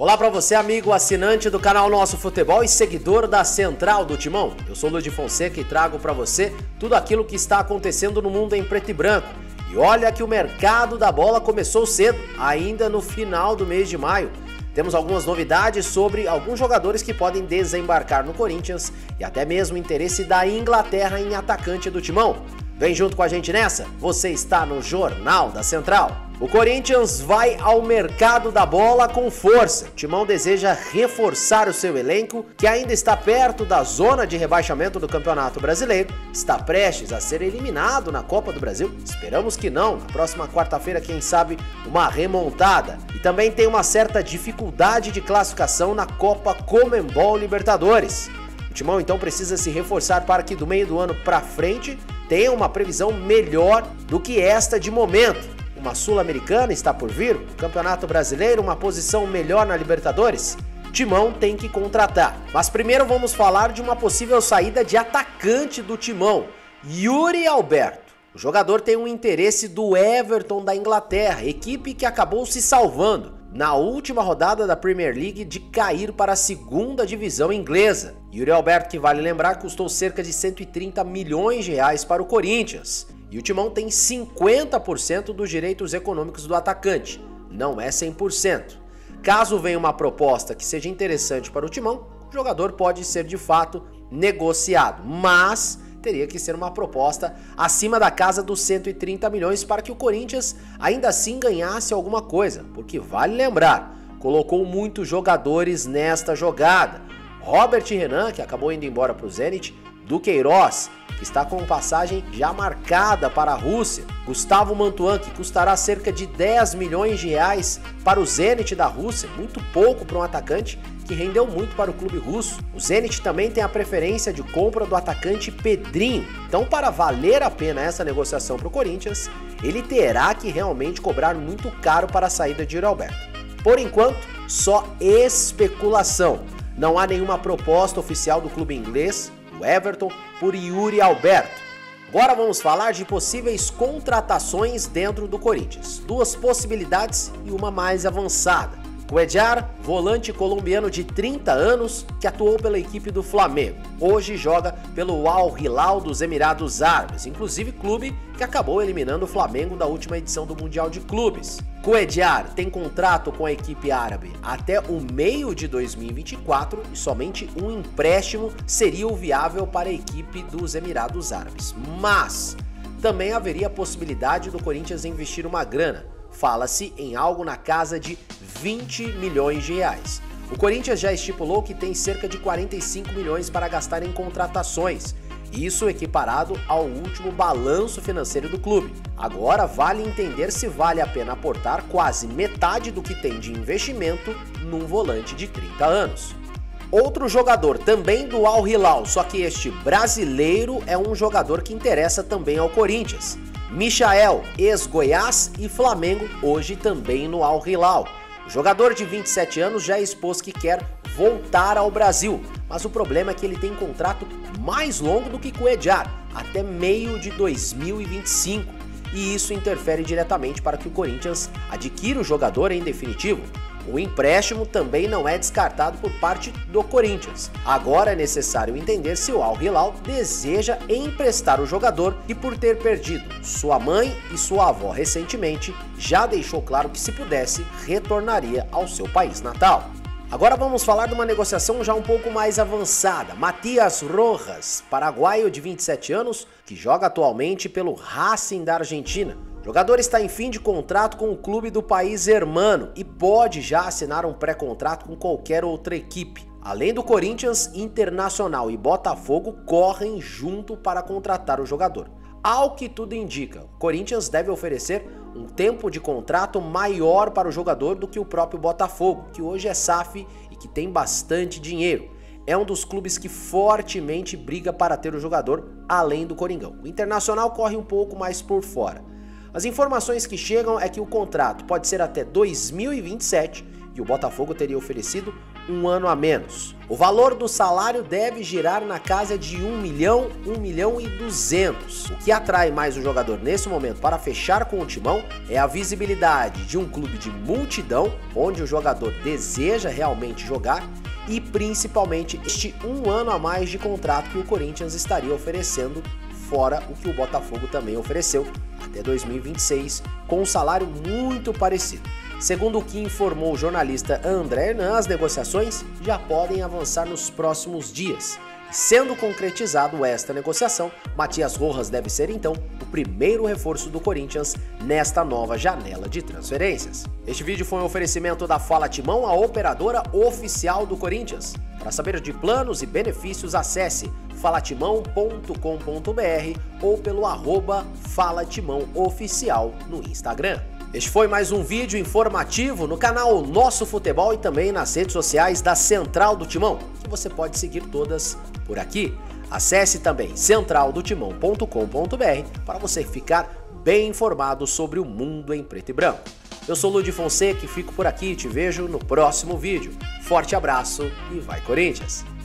Olá para você, amigo assinante do canal Nosso Futebol e seguidor da Central do Timão. Eu sou Luiz de Fonseca e trago para você tudo aquilo que está acontecendo no mundo em preto e branco. E olha que o mercado da bola começou cedo, ainda no final do mês de maio. Temos algumas novidades sobre alguns jogadores que podem desembarcar no Corinthians e até mesmo interesse da Inglaterra em atacante do Timão. Vem junto com a gente nessa, você está no Jornal da Central. O Corinthians vai ao mercado da bola com força. O Timão deseja reforçar o seu elenco, que ainda está perto da zona de rebaixamento do Campeonato Brasileiro, está prestes a ser eliminado na Copa do Brasil. Esperamos que não, na próxima quarta-feira, quem sabe, uma remontada. E também tem uma certa dificuldade de classificação na Copa Conmebol Libertadores. O Timão então precisa se reforçar para que do meio do ano para frente tenha uma previsão melhor do que esta de momento. Uma Sul-Americana está por vir, o Campeonato Brasileiro, uma posição melhor na Libertadores. Timão tem que contratar. Mas primeiro vamos falar de uma possível saída de atacante do Timão, Yuri Alberto. O jogador tem um interesse do Everton da Inglaterra, equipe que acabou se salvando na última rodada da Premier League de cair para a segunda divisão inglesa. Yuri Alberto, que vale lembrar, custou cerca de 130 milhões de reais para o Corinthians. E o Timão tem 50% dos direitos econômicos do atacante, não é 100%. Caso venha uma proposta que seja interessante para o Timão, o jogador pode ser de fato negociado, mas teria que ser uma proposta acima da casa dos 130 milhões para que o Corinthians ainda assim ganhasse alguma coisa, porque vale lembrar, colocou muitos jogadores nesta jogada. Robert Renan, que acabou indo embora para o Zenit, Duqueiroz, que está com passagem já marcada para a Rússia, Gustavo Mantuan, que custará cerca de 10 milhões de reais para o Zenit da Rússia, muito pouco para um atacante que rendeu muito para o clube russo. O Zenit também tem a preferência de compra do atacante Pedrinho, então para valer a pena essa negociação para o Corinthians, ele terá que realmente cobrar muito caro para a saída de Yuri Alberto. Por enquanto, só especulação, não há nenhuma proposta oficial do clube inglês, o Everton, por Yuri Alberto. Agora vamos falar de possíveis contratações dentro do Corinthians. Duas possibilidades e uma mais avançada. Cuéllar, volante colombiano de 30 anos, que atuou pela equipe do Flamengo. Hoje joga pelo Al Hilal dos Emirados Árabes, inclusive clube que acabou eliminando o Flamengo da última edição do Mundial de Clubes. Cuéllar tem contrato com a equipe árabe até o meio de 2024 e somente um empréstimo seria o viável para a equipe dos Emirados Árabes. Mas também haveria a possibilidade do Corinthians investir uma grana. Fala-se em algo na casa de 20 milhões de reais. O Corinthians já estipulou que tem cerca de 45 milhões para gastar em contratações, isso equiparado ao último balanço financeiro do clube. Agora vale entender se vale a pena aportar quase metade do que tem de investimento num volante de 30 anos. Outro jogador também do Al Hilal, só que este brasileiro é um jogador que interessa também ao Corinthians. Michael, ex-Goiás e Flamengo, hoje também no Al Hilal. O jogador de 27 anos já expôs que quer voltar ao Brasil, mas o problema é que ele tem contrato mais longo do que Cuéllar, até meio de 2025, e isso interfere diretamente para que o Corinthians adquira o jogador em definitivo. O empréstimo também não é descartado por parte do Corinthians. Agora é necessário entender se o Al Hilal deseja emprestar o jogador que, por ter perdido sua mãe e sua avó recentemente, já deixou claro que, se pudesse, retornaria ao seu país natal. Agora vamos falar de uma negociação já um pouco mais avançada. Matias Rojas, paraguaio de 27 anos, que joga atualmente pelo Racing da Argentina. O jogador está em fim de contrato com o clube do país hermano e pode já assinar um pré-contrato com qualquer outra equipe. Além do Corinthians, Internacional e Botafogo correm junto para contratar o jogador. Ao que tudo indica, o Corinthians deve oferecer um tempo de contrato maior para o jogador do que o próprio Botafogo, que hoje é SAF e que tem bastante dinheiro. É um dos clubes que fortemente briga para ter o jogador além do Coringão. O Internacional corre um pouco mais por fora. As informações que chegam é que o contrato pode ser até 2027 e o Botafogo teria oferecido um ano a menos. O valor do salário deve girar na casa de 1 milhão, 1 milhão e 200. O que atrai mais o jogador nesse momento para fechar com o Timão é a visibilidade de um clube de multidão, onde o jogador deseja realmente jogar, e principalmente este um ano a mais de contrato que o Corinthians estaria oferecendo, fora o que o Botafogo também ofereceu até 2026, com um salário muito parecido. Segundo o que informou o jornalista André Hernan, as negociações já podem avançar nos próximos dias. Sendo concretizado esta negociação, Matias Rojas deve ser então o primeiro reforço do Corinthians nesta nova janela de transferências. Este vídeo foi um oferecimento da Fala Timão, a operadora oficial do Corinthians. Para saber de planos e benefícios, acesse falatimão.com.br ou pelo @falatimãooficial no Instagram. Este foi mais um vídeo informativo no canal Nosso Futebol e também nas redes sociais da Central do Timão, que você pode seguir todas por aqui. Acesse também centraldotimão.com.br para você ficar bem informado sobre o mundo em preto e branco. Eu sou Ludi Fonseca e fico por aqui e te vejo no próximo vídeo. Forte abraço e vai Corinthians!